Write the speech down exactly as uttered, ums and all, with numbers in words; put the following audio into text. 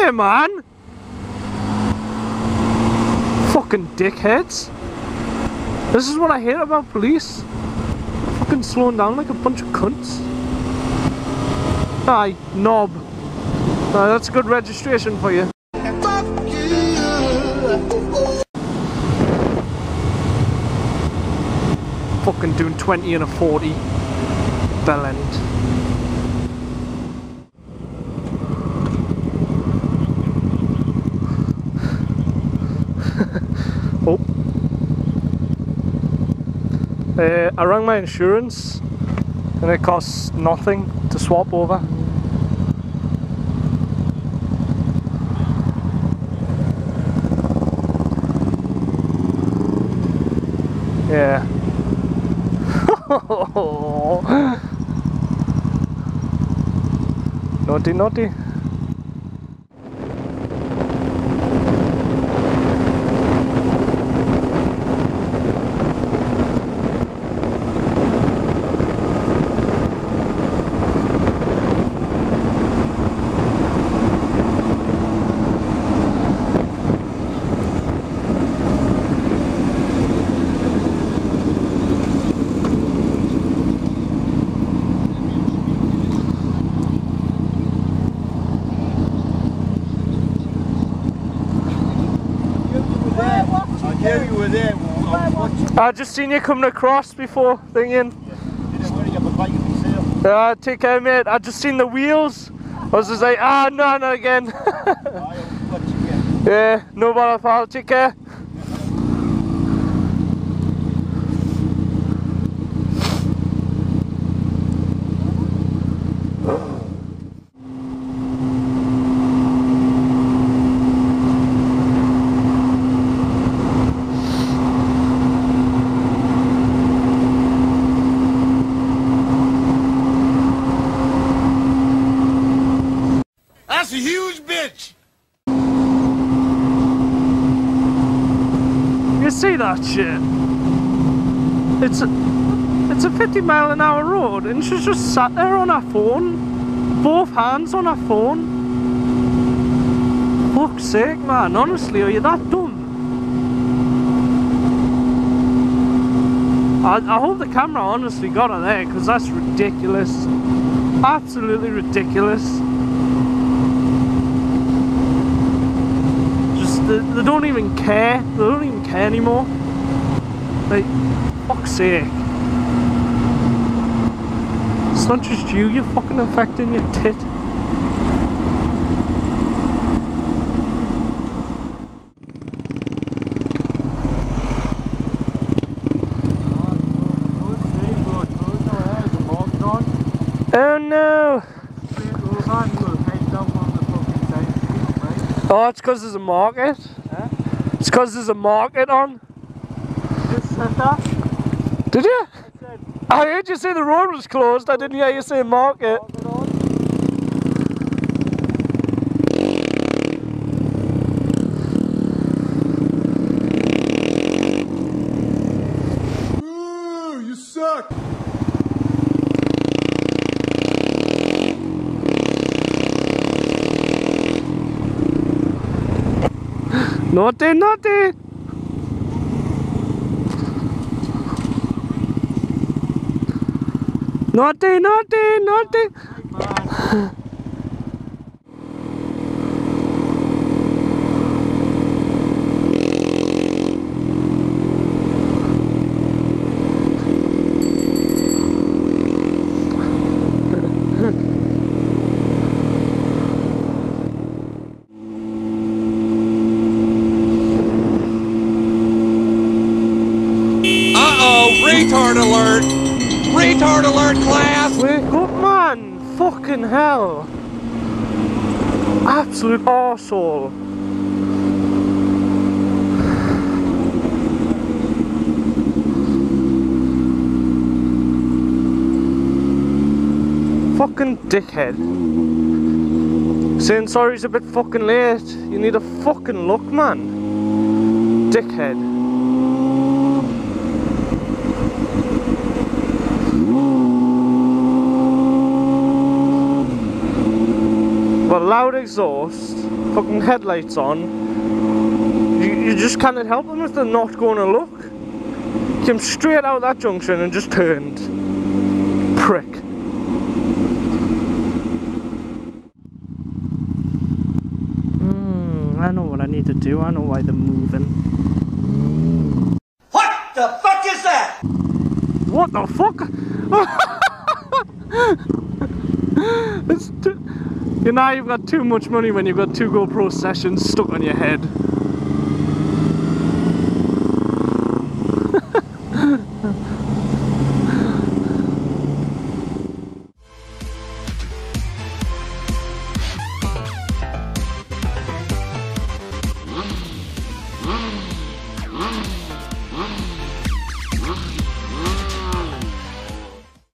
here, man! Fucking dickheads. This is what I hate about police. Fucking slowing down like a bunch of cunts. Aye, knob. Aye, that's a good registration for you. Fucking doing twenty and a forty. Bell end. Oh. Uh, I rang my insurance and it costs nothing to swap over. Yeah. Naughty, naughty. I just seen you coming across before thinking. Yeah, take care, mate. I just seen the wheels. I was just like, ah, no, not again. Yeah, no bother, pal. Take care. That's a huge bitch! You see that shit? It's a, it's a fifty mile an hour road and she's just sat there on her phone. Both hands on her phone. Fuck's sake, man. Honestly, are you that dumb? I, I hope the camera honestly got her there because that's ridiculous. Absolutely ridiculous. They, they don't even care. They don't even care anymore. Like, fuck's sake. It's not just you, you're fucking affecting your tit. Oh no! Oh, it's because there's a market. Huh? It's because there's a market on. You said that? Did you? I said. I heard you say the road was closed. I didn't hear you say market. Ooh, you suck! Naughty, naughty! Naughty, naughty, naughty! Retard alert! Retard alert, class! Wake up, man! Fucking hell! Absolute arsehole! Fucking dickhead. Saying sorry's a bit fucking late. You need a fucking look, man. Dickhead. Well, loud exhaust. fucking headlights on. You, you just can't help them if they're not going to look. Came straight out that junction and just turned. Prick. Hmm, I know what I need to do. I know why they're moving. What the fuck is that? What the fuck? It's too, you know you've got too much money when you've got two GoPro sessions stuck on your head.